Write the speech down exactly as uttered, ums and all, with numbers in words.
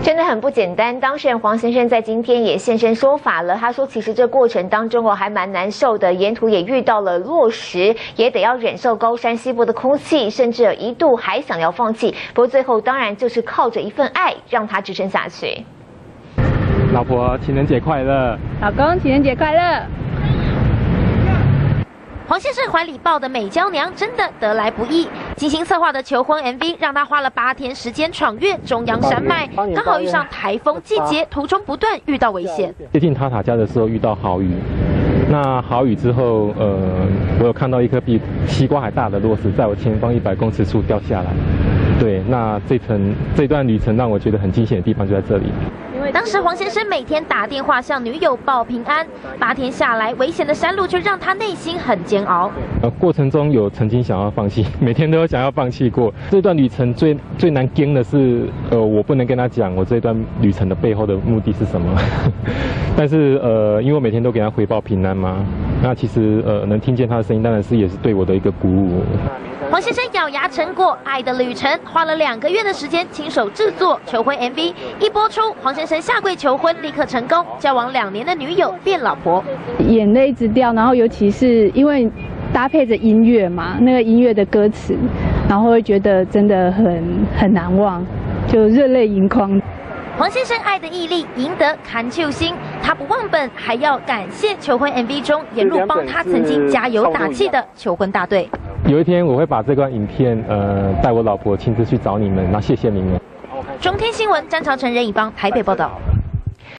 真的很不简单。当事人黄先生在今天也现身说法了，他说其实这过程当中哦还蛮难受的，沿途也遇到了落石，也得要忍受高山西部的空气，甚至一度还想要放弃。不过最后当然就是靠着一份爱让他支撑下去。 老婆，情人节快乐！ 老公，情人节快乐！ 黄先生怀里抱的美娇娘真的得来不易，精心策划的求婚 M V 让他花了八天时间闯越中央山脉，刚好遇上台风季节，途中不断遇到危险。 接近塔塔家的时候遇到豪雨，那豪雨之后，呃，我有看到一颗比西瓜还大的落石在我前方一百公尺处掉下来。对，那这程这段旅程让我觉得很惊险的地方就在这里。 当时黄先生每天打电话向女友报平安，八天下来，危险的山路却让他内心很煎熬。 呃，过程中有曾经想要放弃，每天都有想要放弃过。这段旅程最最难经的是，呃，我不能跟他讲我这段旅程的背后的目的是什么。但是呃，因为我每天都给他回报平安嘛，那其实呃能听见他的声音，当然是也是对我的一个鼓舞。 黄先生咬牙成果，《爱的旅程》花了两个月的时间亲手制作求婚 M V， 一播出，黄先生下跪求婚，立刻成功，交往两年的女友变老婆， 眼泪一直掉，然后尤其是因为搭配着音乐嘛，那个音乐的歌词，然后会觉得真的很很难忘，就热泪盈眶。 黄先生爱的毅力赢得看球星，他不忘本，还要感谢求婚 M V 中沿路帮他曾经加油打气的求婚大队。 有一天我会把这段影片，呃，带我老婆亲自去找你们，那谢谢你们。 中天新闻，詹朝成、任以邦台北报道。